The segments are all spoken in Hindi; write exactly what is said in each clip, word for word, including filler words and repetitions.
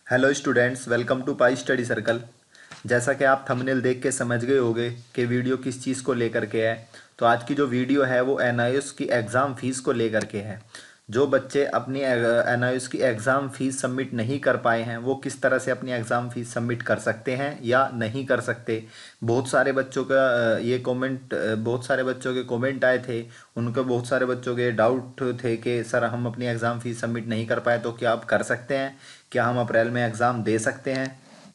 Hello students, welcome to pi study circle. जैसा कि आप थंबनेल देख के समझ गए होंगे कि वीडियो किस चीज़ को लेकर के है। तो आज की जो वीडियो है वो एन आई एस की एग्ज़ाम फ़ीस को लेकर के है। जो बच्चे अपनी एन आई एस की एग्ज़ाम फ़ीस सबमिट नहीं कर पाए हैं वो किस तरह से अपनी एग्ज़ाम फ़ीस सबमिट कर सकते हैं या नहीं कर सकते। बहुत सारे बच्चों का अ, ये कमेंट बहुत सारे बच्चों के कमेंट आए थे। उनके बहुत सारे बच्चों के डाउट थे कि सर हम अपनी एग्ज़ाम फ़ीस सबमिट नहीं कर पाए तो क्या आप कर सकते हैं, क्या हम अप्रैल में एग्ज़ाम दे सकते हैं।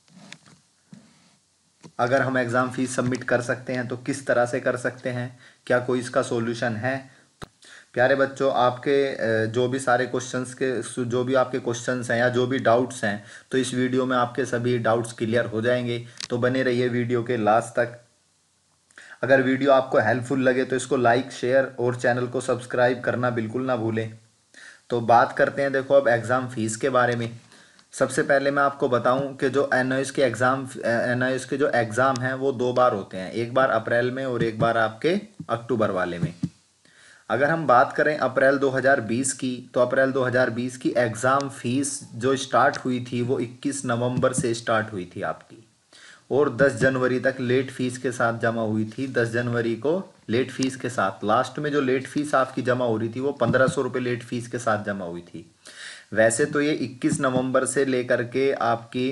अगर हम एग्ज़ाम फ़ीस सबमिट कर सकते हैं तो किस तरह से कर सकते हैं, क्या कोई इसका सॉल्यूशन है। प्यारे बच्चों, आपके अ, जो भी सारे क्वेश्चंस के जो भी आपके क्वेश्चंस हैं या जो भी डाउट्स हैं तो इस वीडियो में आपके सभी डाउट्स क्लियर हो जाएंगे। तो बने रहिए वीडियो के लास्ट तक। अगर वीडियो आपको हेल्पफुल लगे तो इसको लाइक शेयर और चैनल को सब्सक्राइब करना बिल्कुल ना भूलें। तो बात करते हैं, देखो अब एग्ज़ाम फ़ीस के बारे में। सबसे पहले मैं आपको बताऊं कि जो एन आई एस के एग्ज़ाम एन आई एस के जो एग्ज़ाम हैं वो दो बार होते हैं, एक बार अप्रैल में और एक बार आपके अक्टूबर वाले में। अगर हम बात करें अप्रैल दो हज़ार बीस की तो अप्रैल दो हज़ार बीस की एग्ज़ाम फ़ीस जो स्टार्ट हुई थी वो इक्कीस नवंबर से स्टार्ट हुई थी आपकी, और दस जनवरी तक लेट फीस के साथ जमा हुई थी। दस जनवरी को लेट फीस के साथ लास्ट में जो लेट फीस आपकी जमा हो रही थी वो पंद्रह सौ रुपये लेट फीस के साथ जमा हुई थी। वैसे तो ये इक्कीस नवंबर से लेकर के आपकी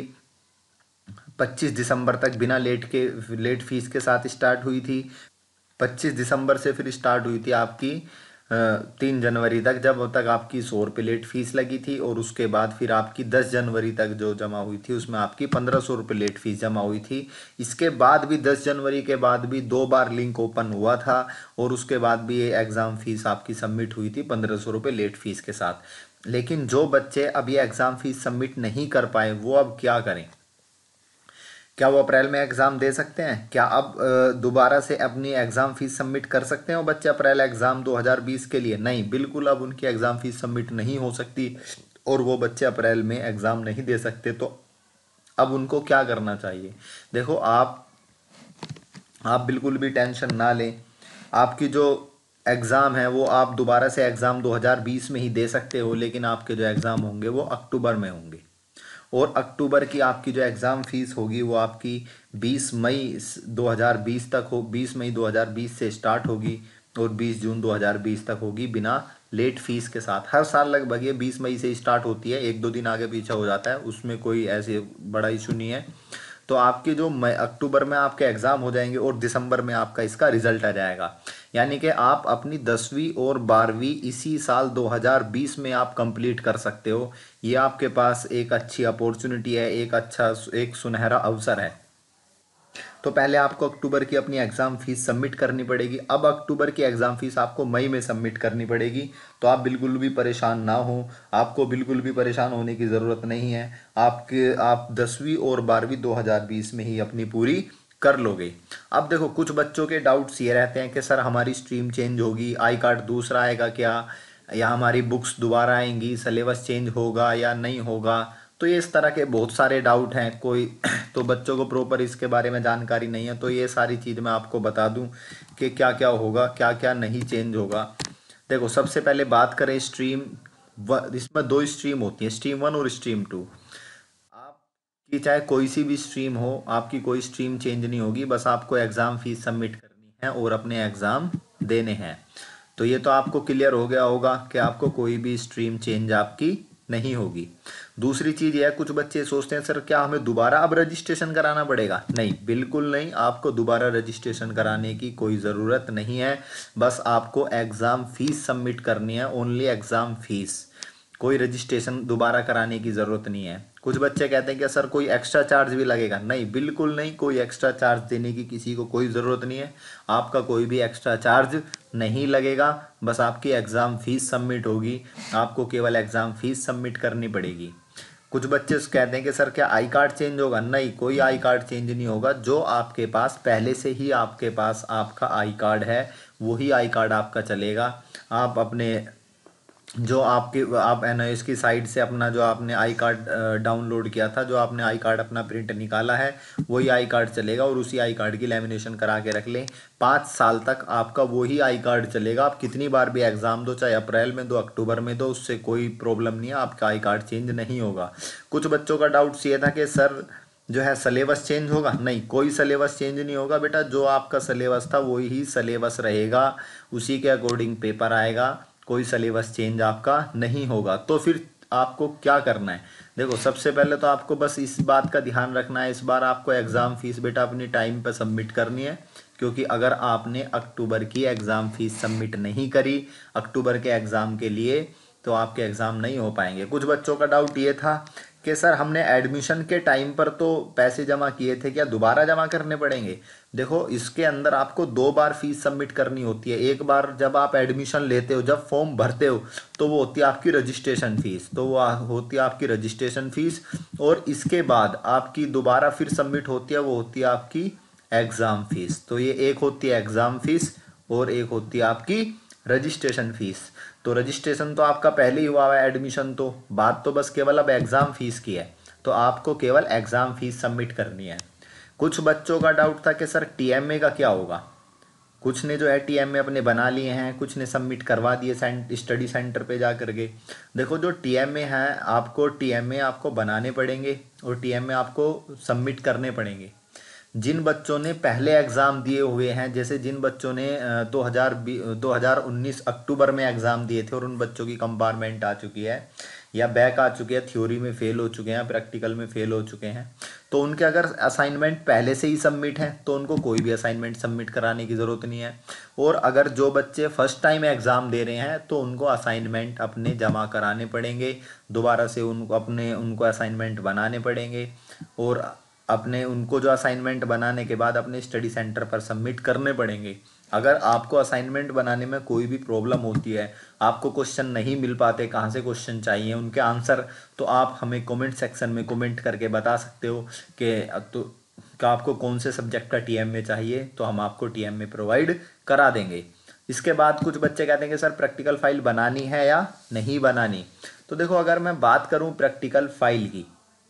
पच्चीस दिसंबर तक बिना लेट के लेट फीस के साथ स्टार्ट हुई थी। पच्चीस दिसंबर से फिर स्टार्ट हुई थी आपकी तीन जनवरी तक, जब तक आपकी सौ रुपये लेट फीस लगी थी, और उसके बाद फिर आपकी दस जनवरी तक जो जमा हुई थी उसमें आपकी पंद्रह सौ रुपये लेट फीस जमा हुई थी। इसके बाद भी दस जनवरी के बाद भी दो बार लिंक ओपन हुआ था और उसके बाद भी ये एग्ज़ाम फीस आपकी सबमिट हुई थी पंद्रह सौ रुपये लेट फीस के साथ। लेकिन जो बच्चे अब ये एग्ज़ाम फीस सबमिट नहीं कर पाए वो अब क्या करें। क्या वो अप्रैल में एग्ज़ाम दे सकते हैं? क्या अब अ, दोबारा से अपनी एग्ज़ाम फीस सबमिट कर सकते हैं वो बच्चे अप्रैल एग्ज़ाम दो हज़ार बीस के लिए? नहीं, बिल्कुल अब उनकी एग्ज़ाम फीस सबमिट नहीं हो सकती और वो बच्चे अप्रैल में एग्ज़ाम नहीं दे सकते। तो अब उनको क्या करना चाहिए? देखो, आप आप बिल्कुल भी टेंशन ना लें। आपकी जो एग्ज़ाम है वो आप दोबारा से एग्ज़ाम दो हज़ार बीस में ही दे सकते हो, लेकिन आपके जो एग्ज़ाम होंगे वो अक्टूबर में होंगे। और अक्टूबर की आपकी जो एग्ज़ाम फ़ीस होगी वो आपकी बीस मई दो हज़ार बीस तक हो बीस मई दो हज़ार बीस से स्टार्ट होगी और बीस जून दो हज़ार बीस तक होगी बिना लेट फीस के साथ। हर साल लगभग ये बीस मई से स्टार्ट होती है, एक दो दिन आगे पीछे हो जाता है, उसमें कोई ऐसे बड़ा इशू नहीं है। तो आपके जो मई अक्टूबर में आपके एग्ज़ाम हो जाएंगे और दिसंबर में आपका इसका रिजल्ट आ जाएगा। यानी कि आप अपनी दसवीं और बारहवीं इसी साल दो हज़ार बीस में आप कंप्लीट कर सकते हो। ये आपके पास एक अच्छी अपॉर्चुनिटी है, एक अच्छा एक सुनहरा अवसर है। तो पहले आपको अक्टूबर की अपनी एग्ज़ाम फ़ीस सबमिट करनी पड़ेगी। अब अक्टूबर की एग्ज़ाम फ़ीस आपको मई में सबमिट करनी पड़ेगी। तो आप बिल्कुल भी परेशान ना हो, आपको बिल्कुल भी परेशान होने की ज़रूरत नहीं है। आपके आप दसवीं और बारहवीं दो हज़ार बीस में ही अपनी पूरी कर लोगे। अब देखो, कुछ बच्चों के डाउट्स ये रहते हैं कि सर हमारी स्ट्रीम चेंज होगी, आई कार्ड दूसरा आएगा क्या, या हमारी बुक्स दोबारा आएंगी, सिलेबस चेंज होगा या नहीं होगा। तो ये इस तरह के बहुत सारे डाउट हैं कोई तो बच्चों को प्रॉपर इसके बारे में जानकारी नहीं है। तो ये सारी चीज़ मैं आपको बता दूं कि क्या क्या होगा, क्या क्या नहीं चेंज होगा। देखो, सबसे पहले बात करें स्ट्रीम व इसमें दो स्ट्रीम होती है, स्ट्रीम वन और स्ट्रीम टू। आपकी चाहे कोई सी भी स्ट्रीम हो, आपकी कोई स्ट्रीम चेंज नहीं होगी, बस आपको एग्ज़ाम फीस सबमिट करनी है और अपने एग्ज़ाम देने हैं। तो ये तो आपको क्लियर हो गया होगा कि आपको कोई भी स्ट्रीम चेंज आपकी नहीं होगी। दूसरी चीज़ यह है, कुछ बच्चे सोचते हैं सर क्या हमें दोबारा अब रजिस्ट्रेशन कराना पड़ेगा? नहीं, बिल्कुल नहीं, आपको दोबारा रजिस्ट्रेशन कराने की कोई ज़रूरत नहीं है। बस आपको एग्ज़ाम फ़ीस सबमिट करनी है, ओनली एग्ज़ाम फ़ीस। कोई रजिस्ट्रेशन दोबारा कराने की ज़रूरत नहीं है। कुछ बच्चे कहते हैं कि सर कोई एक्स्ट्रा चार्ज भी लगेगा? नहीं, बिल्कुल नहीं, कोई एक्स्ट्रा चार्ज देने की किसी को कोई ज़रूरत नहीं है। आपका कोई भी एक्स्ट्रा चार्ज नहीं लगेगा, बस आपकी एग्ज़ाम फ़ीस सबमिट होगी। आपको केवल एग्ज़ाम फ़ीस सबमिट करनी पड़ेगी। कुछ बच्चे कहते हैं कि सर क्या आई कार्ड चेंज होगा? नहीं, कोई आई कार्ड चेंज नहीं होगा। जो आपके पास पहले से ही आपके पास आपका आई कार्ड है वही आई कार्ड आपका चलेगा। आप अपने जो आपके आप एन आई एस की साइट से अपना जो आपने आई कार्ड डाउनलोड किया था, जो आपने आई कार्ड अपना प्रिंट निकाला है, वही आई कार्ड चलेगा और उसी आई कार्ड की लेमिनेशन करा के रख लें। पाँच साल तक आपका वही आई कार्ड चलेगा। आप कितनी बार भी एग्ज़ाम दो, चाहे अप्रैल में दो, अक्टूबर में दो, उससे कोई प्रॉब्लम नहीं है, आपका आई कार्ड चेंज नहीं होगा। कुछ बच्चों का डाउट्स ये था कि सर जो है सिलेबस चेंज होगा। नहीं, कोई सिलेबस चेंज नहीं होगा बेटा, जो आपका सिलेबस था वही ही सिलेबस रहेगा, उसी के अकॉर्डिंग पेपर आएगा, कोई सिलेबस चेंज आपका नहीं होगा। तो फिर आपको क्या करना है, देखो सबसे पहले तो आपको बस इस बात का ध्यान रखना है, इस बार आपको एग्ज़ाम फीस बेटा अपनी टाइम पर सबमिट करनी है, क्योंकि अगर आपने अक्टूबर की एग्ज़ाम फीस सबमिट नहीं करी अक्टूबर के एग्ज़ाम के लिए, तो आपके एग्ज़ाम नहीं हो पाएंगे। कुछ बच्चों का डाउट ये था कि सर हमने एडमिशन के टाइम पर तो पैसे जमा किए थे, क्या दोबारा जमा करने पड़ेंगे? देखो इसके अंदर आपको दो बार फीस सबमिट करनी होती है। एक बार जब आप एडमिशन लेते हो, जब फॉर्म भरते हो, तो वो होती है आपकी रजिस्ट्रेशन फ़ीस, तो वो होती है आपकी रजिस्ट्रेशन फ़ीस। और इसके बाद आपकी दोबारा फिर सबमिट होती है, वो होती है आपकी एग्ज़ाम फीस। तो ये एक होती है एग्ज़ाम फीस और एक होती है आपकी रजिस्ट्रेशन फ़ीस। तो रजिस्ट्रेशन तो आपका पहले ही हुआ है, एडमिशन तो, बात तो बस केवल अब एग्ज़ाम फ़ीस की है। तो आपको केवल एग्ज़ाम फ़ीस सबमिट करनी है। कुछ बच्चों का डाउट था कि सर टीएमए का क्या होगा। कुछ ने जो है टीएमए अपने बना लिए हैं, कुछ ने सबमिट करवा दिए सेंट स्टडी सेंटर पे जा करके। देखो जो टीएमए है, आपको टीएमए आपको बनाने पड़ेंगे और टीएमए आपको सबमिट करने पड़ेंगे। जिन बच्चों ने पहले एग्ज़ाम दिए हुए हैं, जैसे जिन बच्चों ने दो हज़ार दो हज़ार उन्नीस अक्टूबर में एग्ज़ाम दिए थे और उन बच्चों की कंपार्टमेंट आ चुकी है या बैक आ चुके हैं, थ्योरी में फ़ेल हो चुके हैं, प्रैक्टिकल में फ़ेल हो चुके हैं, तो उनके अगर असाइनमेंट पहले से ही सबमिट है तो उनको कोई भी असाइनमेंट सबमिट कराने की ज़रूरत नहीं है। और अगर जो बच्चे फर्स्ट टाइम एग्ज़ाम दे रहे हैं तो उनको असाइनमेंट अपने जमा कराने पड़ेंगे, दोबारा से उनको अपने उनको असाइनमेंट बनाने पड़ेंगे और अपने उनको जो असाइनमेंट बनाने के बाद अपने स्टडी सेंटर पर सबमिट करने पड़ेंगे। अगर आपको असाइनमेंट बनाने में कोई भी प्रॉब्लम होती है, आपको क्वेश्चन नहीं मिल पाते, कहाँ से क्वेश्चन चाहिए उनके आंसर, तो आप हमें कमेंट सेक्शन में कमेंट करके बता सकते हो कि तो कि आपको कौन से सब्जेक्ट का टीएमए चाहिए, तो हम आपको टीएमए प्रोवाइड करा देंगे। इसके बाद कुछ बच्चे कहते हैं कि सर प्रैक्टिकल फाइल बनानी है या नहीं बनानी। तो देखो अगर मैं बात करूँ प्रैक्टिकल फाइल की,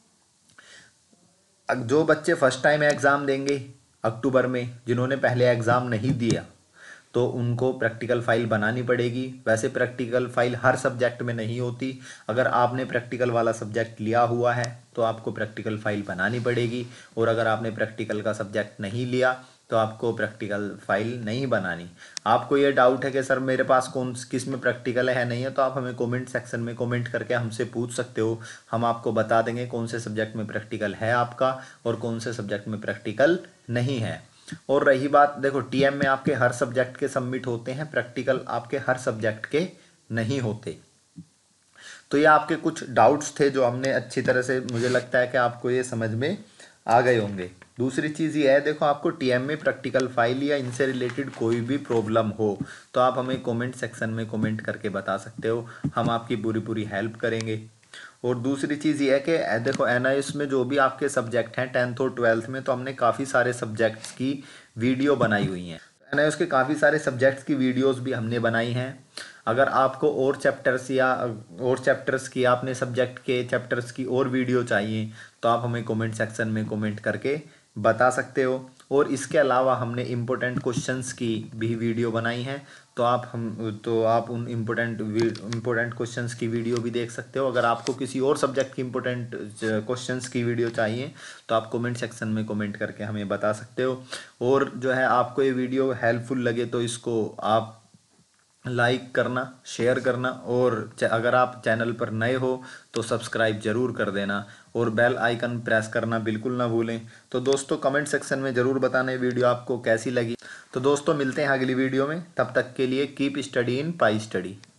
जो बच्चे फर्स्ट टाइम एग्ज़ाम देंगे अक्टूबर में, जिन्होंने पहले एग्ज़ाम नहीं दिया, तो उनको प्रैक्टिकल फ़ाइल बनानी पड़ेगी। वैसे प्रैक्टिकल फ़ाइल हर सब्जेक्ट में नहीं होती, अगर आपने प्रैक्टिकल वाला सब्जेक्ट लिया हुआ है तो आपको प्रैक्टिकल फ़ाइल बनानी पड़ेगी, और अगर आपने प्रैक्टिकल का सब्जेक्ट नहीं लिया तो आपको प्रैक्टिकल फ़ाइल नहीं बनानी। आपको ये डाउट है कि सर मेरे पास कौन किस में प्रैक्टिकल है नहीं है, तो आप हमें कमेंट सेक्शन में कमेंट करके हमसे पूछ सकते हो, हम आपको बता देंगे कौन से सब्जेक्ट में प्रैक्टिकल है आपका और कौन से सब्जेक्ट में प्रैक्टिकल नहीं है। और रही बात, देखो टीएम में आपके हर सब्जेक्ट के सबमिट होते हैं, प्रैक्टिकल आपके हर सब्जेक्ट के नहीं होते। तो ये आपके कुछ डाउट्स थे जो हमने अच्छी तरह से, मुझे लगता है कि आपको ये समझ में आ गए होंगे। दूसरी चीज़ ये है, देखो आपको टीएम में प्रैक्टिकल फाइल या इनसे रिलेटेड कोई भी प्रॉब्लम हो तो आप हमें कमेंट सेक्शन में कमेंट करके बता सकते हो, हम आपकी पूरी पूरी हेल्प करेंगे। और दूसरी चीज़ ये है कि देखो एन आई एस में जो भी आपके सब्जेक्ट हैं टेंथ और ट्वेल्थ में, तो हमने काफ़ी सारे सब्जेक्ट्स की वीडियो बनाई हुई हैं। एन आई एस के काफ़ी सारे सब्जेक्ट्स की वीडियोस भी हमने बनाई हैं। अगर आपको और चैप्टर्स या और चैप्टर्स की, आपने सब्जेक्ट के चैप्टर्स की और वीडियो चाहिए तो आप हमें कमेंट सेक्शन में कमेंट करके बता सकते हो। और इसके अलावा हमने इम्पोर्टेंट क्वेश्चंस की भी वीडियो बनाई है, तो आप हम तो आप उन इम्पोर्टेंट इम्पोर्टेंट क्वेश्चंस की वीडियो भी देख सकते हो। अगर आपको किसी और सब्जेक्ट की इम्पोर्टेंट क्वेश्चंस की वीडियो चाहिए तो आप कमेंट सेक्शन में कमेंट करके हमें बता सकते हो। और जो है आपको ये वीडियो हेल्पफुल लगे तो इसको आप लाइक करना, शेयर करना, और अगर आप चैनल पर नए हो तो सब्सक्राइब जरूर कर देना और बेल आइकन प्रेस करना बिल्कुल ना भूलें। तो दोस्तों कमेंट सेक्शन में ज़रूर बताना ये वीडियो आपको कैसी लगी। तो दोस्तों मिलते हैं अगली वीडियो में, तब तक के लिए keep studying pi study.